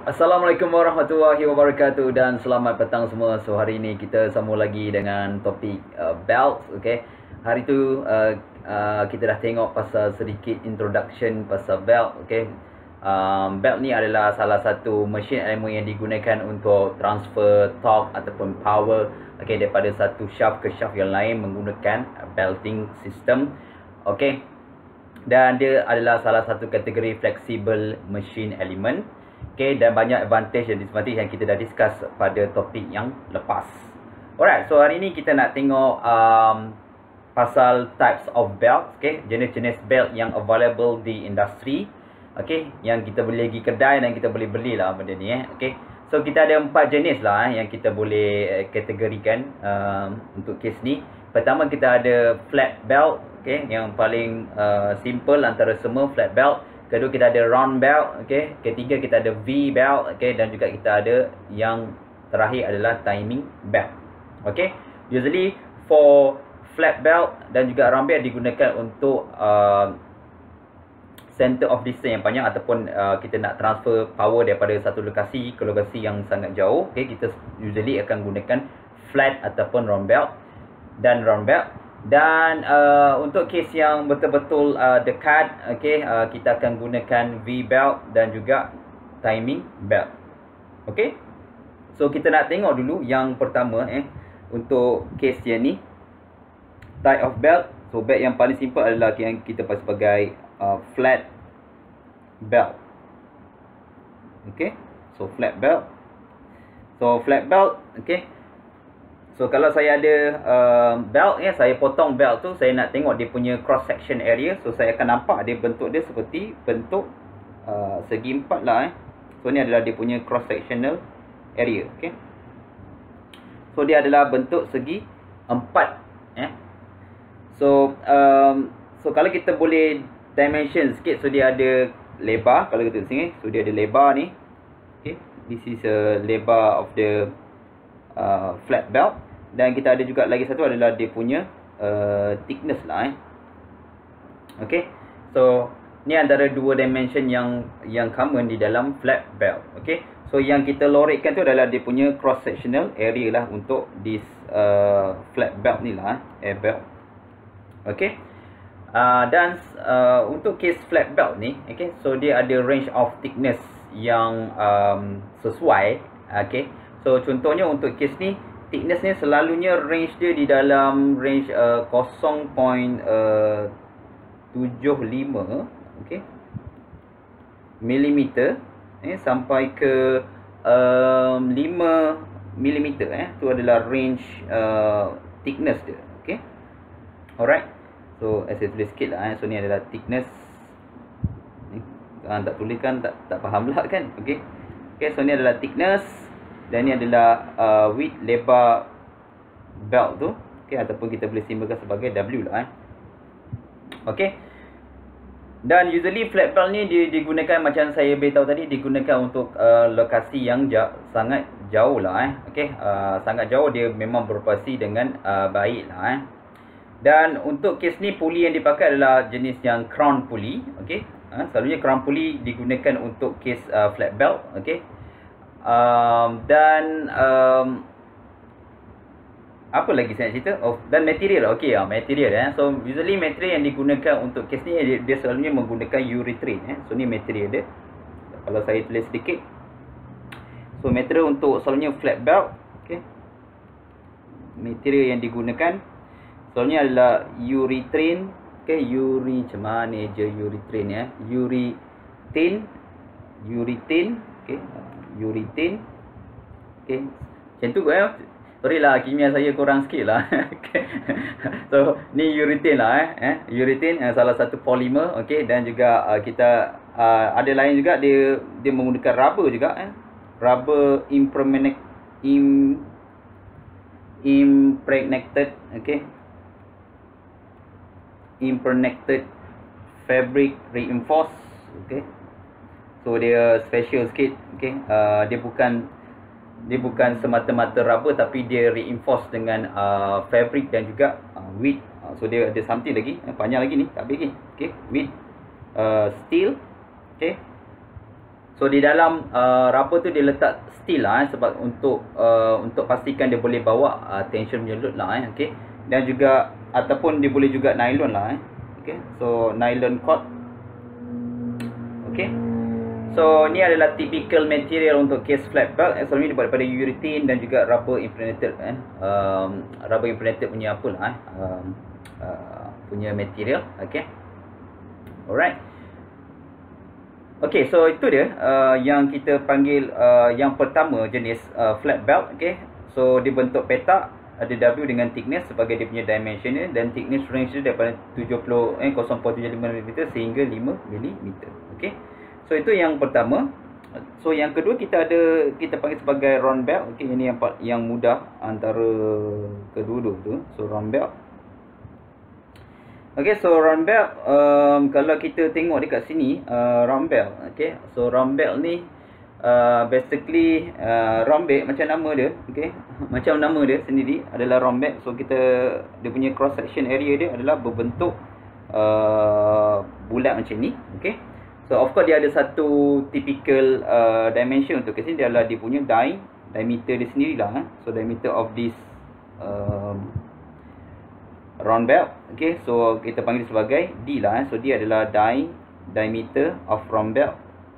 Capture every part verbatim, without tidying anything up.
Assalamualaikum warahmatullahi wabarakatuh dan selamat petang semua. So hari ini kita sambung lagi dengan topik uh, belts, okay. Hari tu uh, uh, kita dah tengok pasal sedikit introduction pasal belt, okay. Um, belt ni adalah salah satu machine elemen yang digunakan untuk transfer torque ataupun power, okay, daripada satu shaft ke shaft yang lain menggunakan belting system, okay. Dan dia adalah salah satu kategori flexible machine element. Okay, dan banyak advantage dan disadvantage yang kita dah discuss pada topik yang lepas. Alright, so hari ni kita nak tengok um, pasal types of belt, okay, jenis-jenis belt yang available di industri, okay, yang kita boleh pergi kedai dan kita boleh beli lah benda ni, eh, okay. So kita ada empat jenis lah eh, yang kita boleh kategorikan um, untuk kes ni. Pertama kita ada flat belt, okay, yang paling uh, simple antara semua, flat belt. Kedua kita ada round belt, okay. Ketiga kita ada V belt, okay. Dan juga kita ada yang terakhir adalah timing belt, okay. Usually for flat belt dan juga round belt digunakan untuk uh, center of distance yang panjang ataupun uh, kita nak transfer power daripada satu lokasi ke lokasi yang sangat jauh, okay. Kita usually akan gunakan flat ataupun round belt dan round belt. Dan uh, untuk kes yang betul-betul uh, dekat, okay, uh, kita akan gunakan V belt dan juga timing belt, okay. So kita nak tengok dulu yang pertama, eh, untuk kes yang ni, type of belt. So belt yang paling simple adalah yang kita panggil sebagai uh, flat belt, okay. So flat belt. So flat belt, okay. So kalau saya ada uh, belt, ya, saya potong belt tu, saya nak tengok dia punya cross section area. So saya akan nampak dia bentuk dia seperti bentuk uh, segi empat lah, eh. So ni adalah dia punya cross sectional area, okay. So dia adalah bentuk segi empat, eh. So um, so kalau kita boleh dimension sikit, so dia ada lebar. Kalau kita tengok sini, so dia ada lebar ni, okay. This is a lebar of the uh, flat belt. Dan kita ada juga lagi satu adalah dia punya uh, thickness lah, eh. Okay. So ni antara dua dimension yang yang common di dalam flat belt, okay. So yang kita lorekkan tu adalah dia punya cross sectional area lah untuk this uh, flat belt ni lah, eh, air belt, okay. uh, Dan uh, untuk case flat belt ni, okay, so dia ada range of thickness yang um, sesuai, okay. So contohnya untuk case ni, thickness ni selalunya range dia di dalam range uh, kosong perpuluhan tujuh lima, okay, milimeter, eh, sampai ke um, lima milimeter, eh. Tu adalah range uh, thickness dia, okay. Alright. So saya tulis sikit lah, eh. So ni adalah thickness ni. Kan tak tulis kan tak, tak faham lah kan, okay. Okay, so ni adalah thickness. Dan ni adalah uh, width, lebar belt tu, okay, ataupun kita boleh simbolkan sebagai W lah, eh. Okay. Dan usually flat belt ni digunakan macam saya beritahu tadi, digunakan untuk uh, lokasi yang ja sangat jauh lah, eh. Okay. uh, Sangat jauh dia memang beroperasi dengan uh, baik lah, eh. Dan untuk kes ni, puli yang dipakai adalah jenis yang crown pulley, okay. uh, Selalunya crown pulley digunakan untuk kes uh, flat belt, okay. Um, dan um, apa lagi saya nak cerita? Oh, dan material, okey, ah, material, eh. So usually material yang digunakan untuk kes ni, dia, dia selalunya menggunakan urethane, eh. So ni material dia. Kalau saya tulis sedikit, so material untuk selalunya flat belt, okey, material yang digunakan selalunya adalah urethane, okey. Uri macam mana je urethane, ya? Urethane, urethane, okey. Urethane, okay. Macam tu kot, eh. Sorry lah, kimia saya kurang sikit lah. Okay. So ni urethane lah, eh, eh. Urethane uh, salah satu polimer, okay. Dan juga uh, kita uh, ada lain juga, dia dia menggunakan rubber juga, eh. Rubber impregnate im, impregnated, okay. Impregnated fabric reinforced, okay. So dia special sikit, okay. uh, Dia bukan Dia bukan semata-mata rubber, tapi dia reinforce dengan uh, fabric dan juga uh, width. uh, So dia ada something lagi, eh, panjang lagi ni, tak habis lagi, okay. Width uh, steel, okay. So di dalam uh, rubber tu dia letak steel lah eh, sebab untuk uh, untuk pastikan dia boleh bawa uh, tension punya load lah eh, okey. Dan juga ataupun dia boleh juga nylon lah eh. Okey. So nylon cord. Okey. So ni adalah typical material untuk case flat belt. Eh, selalunya dibuat daripada urethane dan juga rubber impregnated eh. Um, rubber impregnated punya apa lah eh. Um, uh, punya material. Okey. Alright. Okey, so itu dia uh, yang kita panggil uh, yang pertama jenis uh, flat belt. Okey. So dia bentuk petak, ada W dengan thickness sebagai dia punya dimension dia, dan thickness range dia daripada tujuh puluh eh kosong perpuluhan tujuh lima milimeter sehingga lima milimeter. Okey. So itu yang pertama. So yang kedua kita ada kita panggil sebagai round belt. Okey, ini yang yang mudah antara kedua-dua tu. So round belt. Okey, so round belt um, kalau kita tengok dekat sini uh, round belt. Okey. So round belt ni uh, basically uh, round belt macam nama dia, okey. Macam nama dia sendiri adalah round belt. So kita dia punya cross section area dia adalah berbentuk uh, bulat macam ni, okey. So of course dia ada satu typical uh, dimension untuk ke sini, dia adalah dia punya di diameter dia sendirilah eh. So diameter of this um, round belt, okay, so kita panggil sebagai D lah eh. So D adalah di diameter of round belt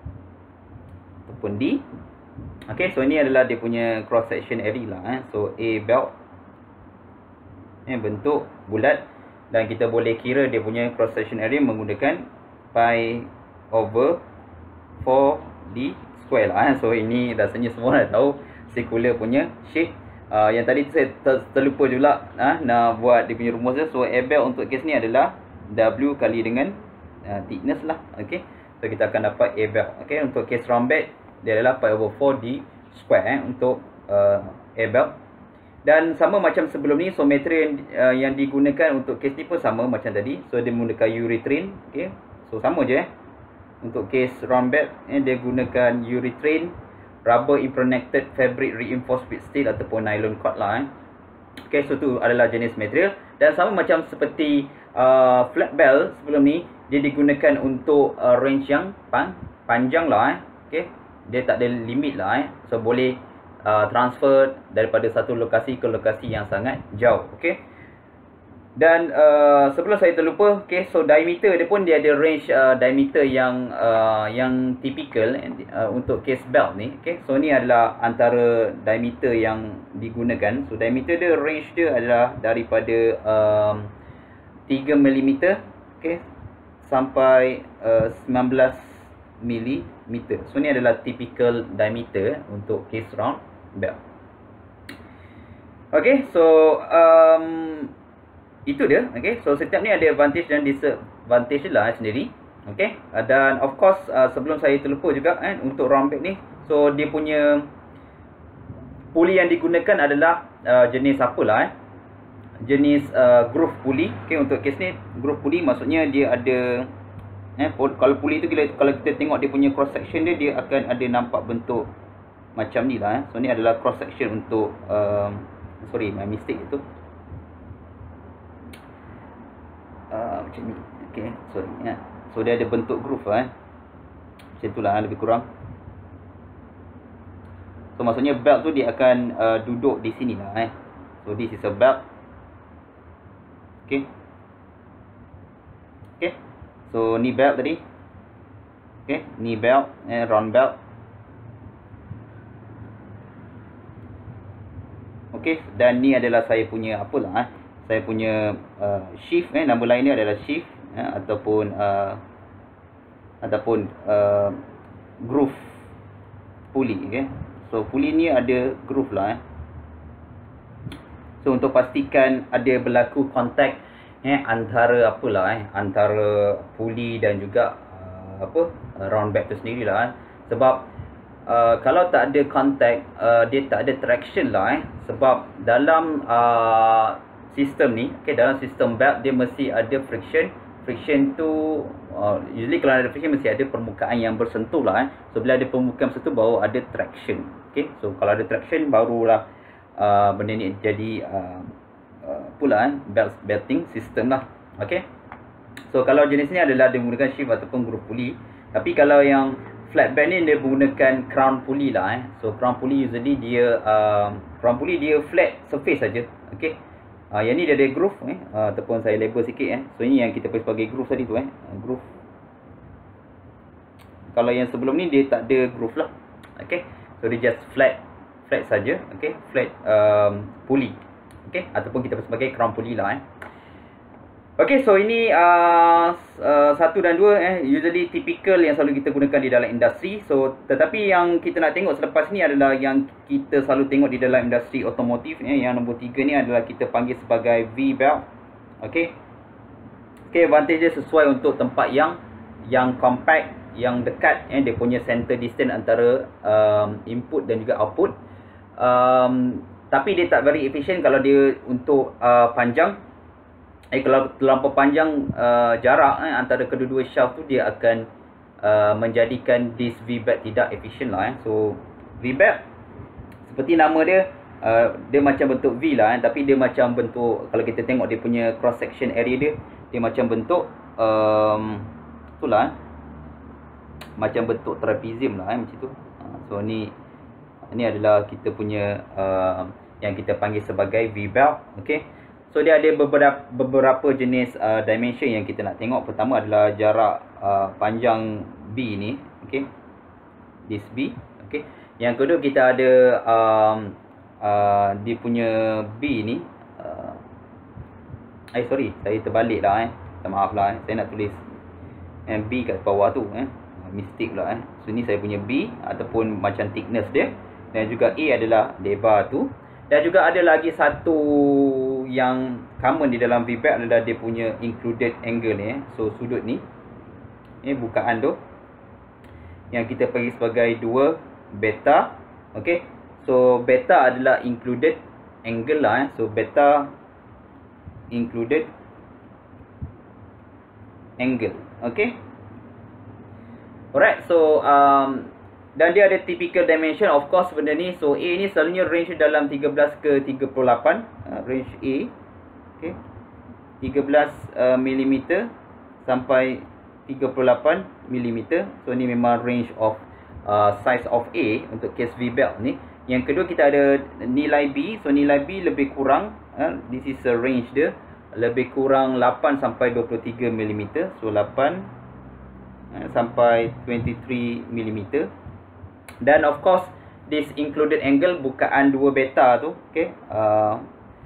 ataupun D. Okay, so ini adalah dia punya cross section area lah eh. So A belt eh, bentuk bulat, dan kita boleh kira dia punya cross section area menggunakan pi over four D square lah eh. So ini rasanya semua dah tahu circular punya shape. Uh, yang tadi saya ter terlupa juga uh, nak buat dia punya rumus dia. So A belt untuk kes ni adalah W kali dengan uh, thickness lah. Okay. So kita akan dapat A belt. Okay. Untuk kes round belt dia adalah pi over four D square eh, untuk uh, A belt. Dan sama macam sebelum ni. So material yang, uh, yang digunakan untuk kes ni pun sama macam tadi. So dia menggunakan urethane. Okay. So sama je eh. Untuk kes round belt eh, dia gunakan urethane, rubber impregnated fabric reinforced with steel ataupun nylon cord lah eh. Okay, so tu adalah jenis material. Dan sama macam seperti uh, flat belt sebelum ni, dia digunakan untuk uh, range yang pan panjang lah eh. Okay, dia tak ada limit lah eh. So boleh uh, transfer daripada satu lokasi ke lokasi yang sangat jauh. Okay. Dan uh, sebelum saya terlupa, okay, so diameter dia pun dia ada range uh, diameter yang uh, yang typical uh, untuk case belt ni. Okay, so ni adalah antara diameter yang digunakan. So diameter dia, range dia adalah daripada um, tiga milimeter, okay, sampai uh, sembilan belas milimeter. So ni adalah typical diameter untuk case round belt. Okay, so um, itu dia. Okay, so setiap ni ada advantage dan disadvantage lah eh, sendiri. Okay, dan of course uh, sebelum saya terlupa juga eh, untuk round belt ni, so dia punya pulley yang digunakan adalah uh, jenis apalah eh, jenis uh, groove pulley. Okay, untuk kes ni groove pulley maksudnya dia ada eh, kalau pulley tu bila, kalau kita tengok dia punya cross section dia, dia akan ada nampak bentuk macam ni lah eh. So ni adalah cross section untuk uh, sorry my mistake itu. Uh, macam ni. Okay, sorry ya. So dia ada bentuk groove lah eh. Macam itulah lebih kurang. So maksudnya belt tu dia akan uh, duduk di sini lah eh. So this is a belt. Okay. Okay. So ni belt tadi. Okay, ni belt eh, round belt. Okay, dan ni adalah saya punya apalah eh. Saya punya uh, shift eh, nama lain ni adalah shift eh, ataupun uh, ataupun uh, groove pulley. Okay. So pulley ni ada groove lah eh. So untuk pastikan ada berlaku kontak eh, antara apalah eh, antara pulley dan juga uh, apa round belt tu sendiri lah eh. Sebab uh, kalau tak ada kontak, uh, dia tak ada traction lah eh. Sebab dalam uh, sistem ni, okay, dalam sistem belt dia mesti ada friction. Friction tu uh, usually kalau ada friction mesti ada permukaan yang bersentuh lah eh. So bila ada permukaan bersentuh baru ada traction. Okay, so kalau ada traction barulah uh, benda ni jadi uh, uh, pula eh, belt belting system lah. Okay, so kalau jenis ni adalah dia menggunakan shift ataupun groove pulley. Tapi kalau yang flat belt ni dia menggunakan crown pulley lah eh. So crown pulley usually dia uh, crown pulley dia flat surface saja. Okey. Uh, yang ni dia ada groove eh uh, ataupun saya label sikit eh. So ini yang kita panggil sebagai groove tadi tu eh. Uh, groove. Kalau yang sebelum ni dia tak ada groove lah. Okey. So dia just flat flat saja. Okey. Flat um, pulley. Okey, ataupun kita panggil sebagai crown pulley lah eh. Okey, so ini uh, uh, satu dan dua eh usually typical yang selalu kita gunakan di dalam industri. So tetapi yang kita nak tengok selepas ni adalah yang kita selalu tengok di dalam industri otomotif eh. Yang nombor tiga ni adalah kita panggil sebagai V-belt. Okey. Okey, advantage dia sesuai untuk tempat yang yang compact, yang dekat eh, dia punya center distance antara um, input dan juga output. Um, tapi dia tak very efficient kalau dia untuk uh, panjang. Eh, kalau terlampau panjang uh, jarak eh, antara kedua-dua shaft tu, dia akan uh, menjadikan this V-belt tidak efisien lah eh. So V-belt seperti nama dia, uh, dia macam bentuk V lah eh, tapi dia macam bentuk, kalau kita tengok dia punya cross section area dia, dia macam bentuk um, itulah eh, macam bentuk trapezium lah eh, macam tu. uh, So ni ni adalah kita punya uh, yang kita panggil sebagai V-belt. Okay. So dia ada beberapa beberapa jenis uh, dimension yang kita nak tengok. Pertama adalah jarak uh, panjang B ni, okey. This B, okey. Yang kedua kita ada um, uh, dia punya B ni. Uh, eh sorry, saya terbalik lah eh. Minta maaf lah eh. Saya nak tulis eh, B kat bawah tu eh. Mistake pula eh. So ni saya punya B ataupun macam thickness dia, dan juga A adalah lebar tu. Dan juga ada lagi satu yang common di dalam V-belt adalah dia punya included angle ni eh. So sudut ni, ni bukaan tu yang kita panggil sebagai dua beta. Okay. So beta adalah included angle lah eh. So beta included angle. Okay. Alright. So um, dan dia ada typical dimension of course benda ni. So A ni selalunya range dalam tiga belas ke tiga puluh lapan, uh, range A. Okey. tiga belas uh, milimeter sampai tiga puluh lapan milimeter. So ni memang range of uh, size of A untuk case V-belt ni. Yang kedua kita ada nilai B. So nilai B lebih kurang, uh, this is a range dia, lebih kurang lapan sampai dua puluh tiga milimeter. So lapan uh, sampai dua puluh tiga milimeter. Dan of course this included angle bukaan dua beta tu, okey. Uh,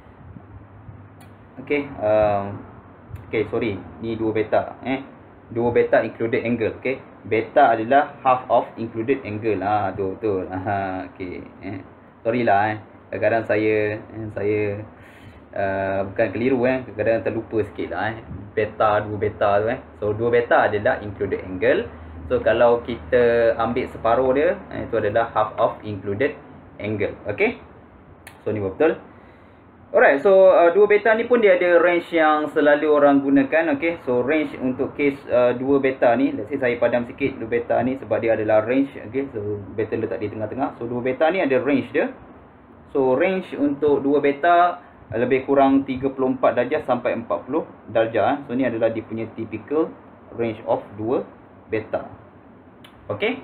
okey, uh, okey sorry, ni dua beta eh. Dua beta included angle, okey. Beta adalah half of included angle. Ah tu betul. Ha okey eh. Sorry lah eh. Kadang-kadang saya eh, saya uh, bukan keliru eh, kadang-kadang terlupa sikit lah eh. Beta, dua beta tu eh. So dua beta adalah included angle. So kalau kita ambil separuh dia, itu adalah half of included angle. Okay. So ni betul. Alright. So uh, dua beta ni pun dia ada range yang selalu orang gunakan. Okay. So range untuk case uh, dua beta ni, let's say saya padam sikit dua beta ni sebab dia adalah range. Okay. So beta letak di tengah-tengah. So dua beta ni ada range dia. So range untuk dua beta lebih kurang tiga puluh empat darjah sampai empat puluh darjah. So ni adalah dia punya typical range of dua beta. Okay.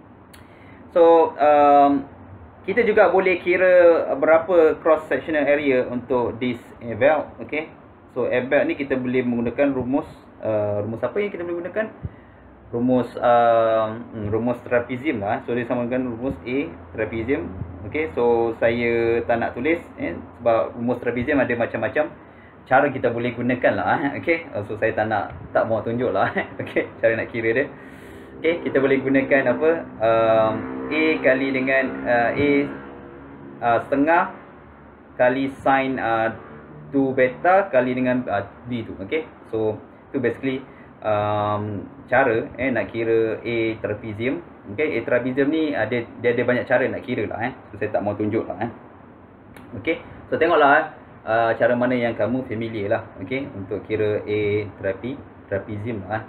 So um, kita juga boleh kira berapa cross sectional area untuk this belt. Okay. So belt ni kita boleh menggunakan rumus uh, rumus apa yang kita boleh gunakan? Rumus uh, rumus trapezium lah. So dia sama dengan rumus A trapezium. Okay. So saya tak nak tulis eh, sebab rumus trapezium ada macam-macam cara kita boleh gunakan lah. Okay. So saya tak nak, tak mau tunjuk lah. Okay. Cara nak kira dia. Okay, kita boleh gunakan apa, um, A kali dengan uh, A uh, setengah kali sin uh, dua beta kali dengan uh, B tu. Okay. So tu basically um, cara eh nak kira A trapezium. Okay. A trapezium ni ada, dia ada banyak cara nak kira lah eh. So saya tak mau tunjuk lah eh. Okay. So tengoklah uh, cara mana yang kamu familiar lah. Okay. Untuk kira A trape, trapezium lah eh.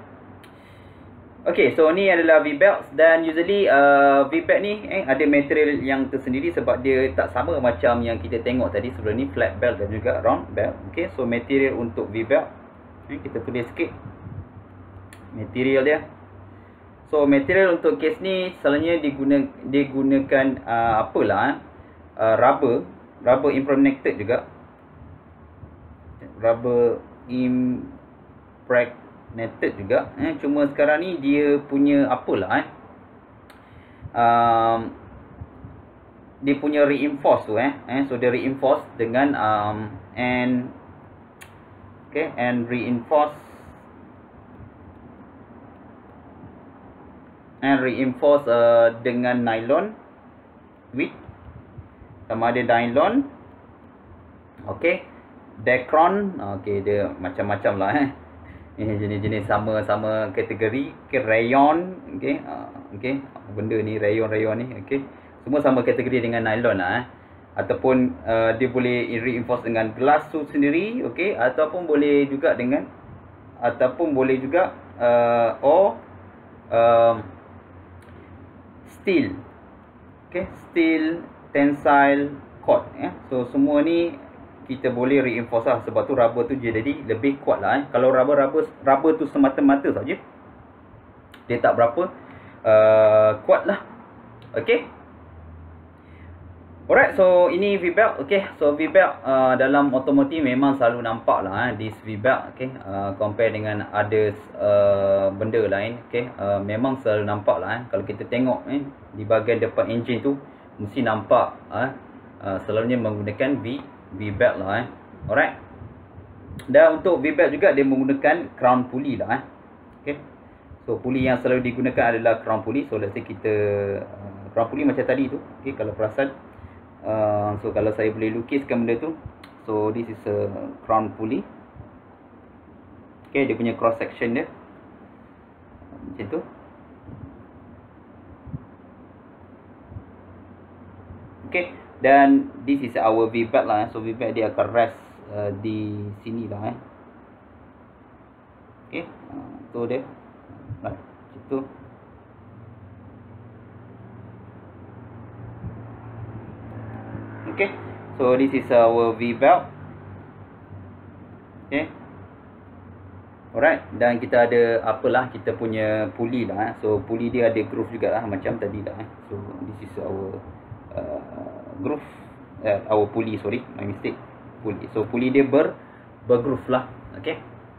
Okay, so ni adalah V-belts dan usually uh, V-belt ni eh, ada material yang tersendiri sebab dia tak sama macam yang kita tengok tadi sebelum ni, flat belt dan juga round belt. Okay, so material untuk V-belt eh, kita tulis sikit material dia. So material untuk kes ni selalunya diguna, digunakan uh, apalah uh, rubber, rubber impregnated juga. Rubber impregnated juga eh. Cuma sekarang ni dia punya apalah eh. Um, dia punya reinforce tu eh. eh so dia reinforce dengan um, and okay and reinforce and reinforce uh, dengan nylon with sama ada nylon, okay, Dacron, okay, dia macam-macam lah eh. Ini jenis-jenis sama-sama kategori, okay, rayon, okay, uh, okay, benda ni rayon-rayon ni, okay, semua sama kategori dengan nylon lah eh. Ataupun uh, dia boleh reinforce dengan glass tu sendiri, okay, ataupun boleh juga dengan ataupun boleh juga uh, or uh, steel, okay, steel tensile cord ya. So semua ni kita boleh reinforce lah, sebab tu rubber tu jadi lebih kuat lah eh. Kalau rubber rubber rubber tu semata-mata saja, dia tak berapa uh, kuat lah. Okay. Alright, so ini V-belt. Okay, so V-belt uh, dalam otomotif memang selalu nampak lah eh, this V-belt. Okay, uh, compare dengan ada uh, benda lain. Okay, uh, memang selalu nampak lah eh. Kalau kita tengok eh, di bahagian depan enjin tu mesti nampak eh, uh, selalunya menggunakan V V-belt lah eh. Alright. Dan untuk V-belt juga dia menggunakan crown pulley lah eh. Okay, so pulley yang selalu digunakan adalah crown pulley. So let's say kita uh, crown pulley macam tadi tu. Okay, kalau perasan Uh, so kalau saya boleh lukiskan benda tu, so this is a crown pulley. Okay, dia punya cross section dia macam tu. Okay, dan this is our V-belt lah eh. So V-belt dia akan rest uh, di sini lah eh. Okay, uh, tu dia right, macam tu. Okay, so this is our V-belt. Okay, alright, dan kita ada apalah, kita punya pulley lah eh. So pulley dia ada groove juga lah macam tadi lah eh. So this is our uh, groove, uh, our pulley, sorry, my mistake, pulley. So pulley dia ber bergroove lah. Okay,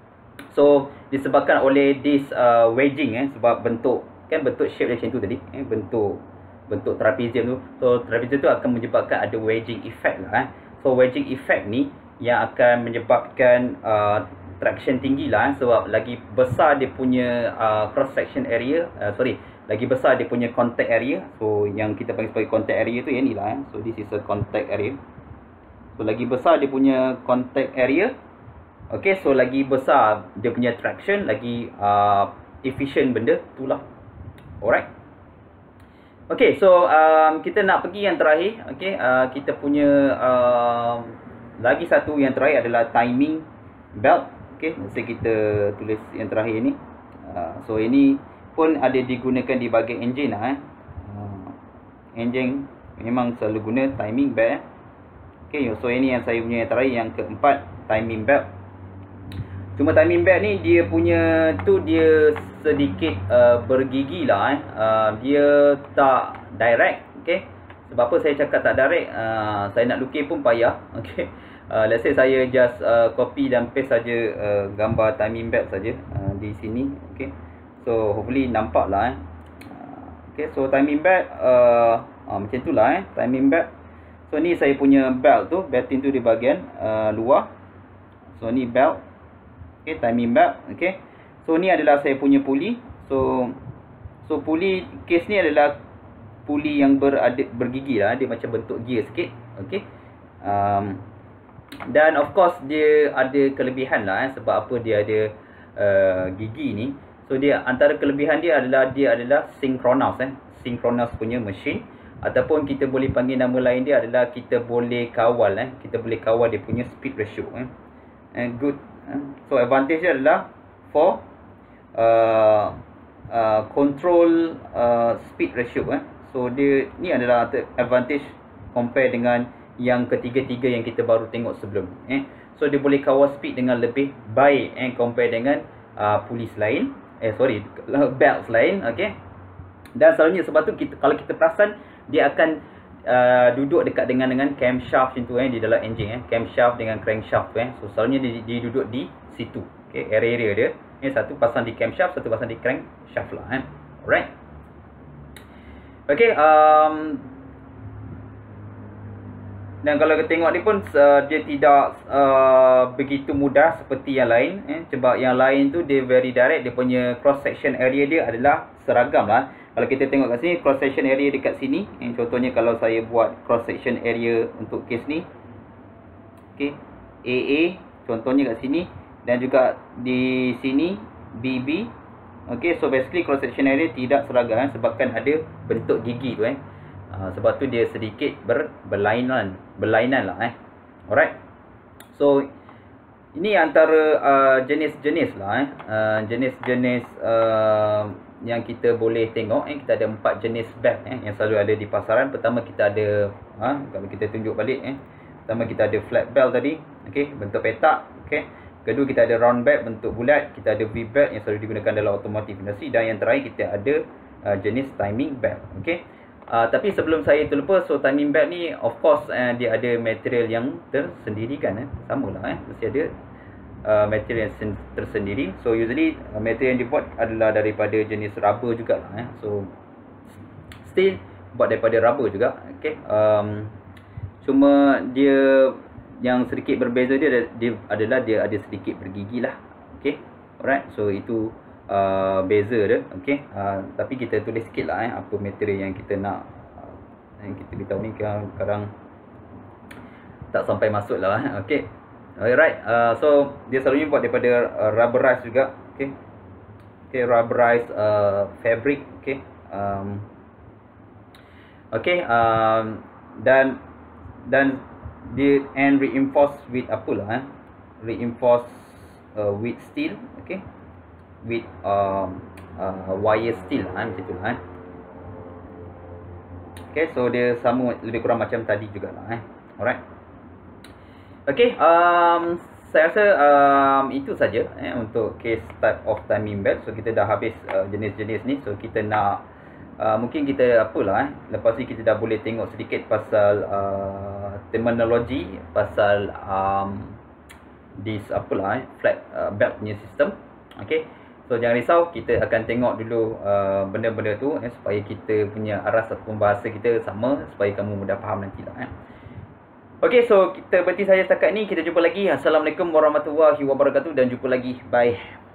so disebabkan oleh this uh, wedging eh, sebab bentuk kan bentuk shape dia macam tu tadi eh, bentuk bentuk trapezium tu. So trapezium tu akan menyebabkan ada wedging effect lah eh. So wedging effect ni yang akan menyebabkan uh, traction tinggi lah eh, sebab lagi besar dia punya uh, cross section area, uh, sorry, lagi besar dia punya contact area. So yang kita panggil sebagai contact area tu yang ni lah eh. So this is a contact area. So lagi besar dia punya contact area, okay, so lagi besar dia punya traction, lagi uh, efficient benda tu lah. Alright. Okay, so um, kita nak pergi yang terakhir. Okay, uh, kita punya um, lagi satu yang terakhir adalah timing belt. Okay, so kita tulis yang terakhir ni. Uh, so ini pun ada digunakan di bahagian enjin lah eh. Uh, enjin memang selalu guna timing belt eh. Okay, so ini yang saya punya yang terakhir, yang keempat, timing belt. Cuma timing belt ni dia punya tu dia sedikit uh, bergigi lah eh. Uh, dia tak direct. Okay, sebab apa saya cakap tak direct? Uh, saya nak lukis pun payah. Okay, uh, let's say saya just uh, copy dan paste saja uh, gambar timing belt saja uh, di sini. Okay, so hopefully nampak lah eh. Uh, okay, so timing belt uh, uh, macam tu lah eh, timing belt. So ni saya punya belt tu, belting tu di bahagian uh, luar. So ni belt. Okay, timing belt. Okay, so ni adalah saya punya pulley. So so pulley case ni adalah pulley yang berada, bergigi lah. Dia macam bentuk gear sikit. Okay, um, dan of course dia ada kelebihan lah eh. Sebab apa dia ada uh, gigi ni. So dia antara kelebihan dia adalah dia adalah synchronous eh. Synchronous punya mesin. Ataupun kita boleh panggil nama lain dia adalah kita boleh kawal eh. Kita boleh kawal dia punya speed ratio eh. And good. So advantage dia adalah for uh, uh, control uh, speed ratio eh. So dia ni adalah advantage compare dengan yang ketiga-tiga yang kita baru tengok sebelum eh. So dia boleh kawal speed dengan lebih baik eh compare dengan uh, pulley lain, eh sorry, belts lain. Okay, Dan selalunya sebab tu kita, kalau kita perasan dia akan uh, duduk dekat dengan dengan camshaft itu eh di dalam enjin eh, camshaft dengan crankshaft tu eh. So selalunya dia, dia duduk di situ. Okey, area-area dia. Ni satu pasang di camshaft, satu pasang di crankshaft lah eh. Alright. Okey, um dan kalau kita tengok ni pun uh, dia tidak uh, begitu mudah seperti yang lain eh. Sebab yang lain tu dia very direct, dia punya cross section area dia adalah seragam lah. Kalau kita tengok kat sini cross section area dekat sini eh, contohnya kalau saya buat cross section area untuk case ni, okey, A A contohnya kat sini, dan juga di sini B B. Okey, so basically cross section area tidak seragam eh, sebabkan ada bentuk gigi tu eh. Uh, sebab tu dia sedikit ber, berlainan berlainan lah eh. Alright. So ini antara uh, jenis-jenis lah eh. Uh, jenis-jenis uh, yang kita boleh tengok eh. Kita ada empat jenis belt eh yang selalu ada di pasaran. Pertama kita ada ha, kalau kita tunjuk balik eh. Pertama kita ada flat belt tadi, okey, bentuk petak, okey. Kedua kita ada round belt bentuk bulat, kita ada V belt yang selalu digunakan dalam automotive industry, dan yang terakhir kita ada uh, jenis timing belt, okey. Uh, tapi sebelum saya terlupa, so timing belt ni of course uh, dia ada material yang tersendiri kan eh. Samalah eh, mesti ada uh, material yang tersendiri. So usually uh, material yang dibuat adalah daripada jenis rubber jugalah eh. So still buat daripada rubber juga, okey. Um, cuma dia yang sedikit berbeza dia, dia adalah dia ada sedikit bergigi lah, okey. Alright, so itu Uh, beza dia, okey. Uh, tapi kita tulis sikit lah eh, apa material yang kita nak, uh, yang kita beritahu ni kadang tak sampai masuk lah eh. Okey. Alright, uh, so dia selalunya buat daripada uh, rubberized juga, okey. Okey, rubberized uh, fabric, okey. Um, okey, um, dan dan dia and reinforced with apalah eh, reinforced uh, with steel, okey, with uh, uh, wire steel lah, macam tu lah eh. Okay, so dia sama lebih kurang macam tadi jugalah eh. Alright. Okay, um, saya rasa um, itu saja eh, untuk case type of timing belt. So kita dah habis uh, jenis-jenis ni. So kita nak uh, mungkin kita apalah eh, lepas ni kita dah boleh tengok sedikit pasal uh, terminologi, pasal um, this apalah eh, flat uh, belt punya sistem. Okay. So jangan risau, kita akan tengok dulu benda-benda uh, tu eh, supaya kita punya aras ataupun bahasa kita sama, supaya kamu mudah faham nantilah eh. Okay, so kita berhenti saja setakat ni. Kita jumpa lagi. Assalamualaikum warahmatullahi wabarakatuh, dan jumpa lagi. Bye.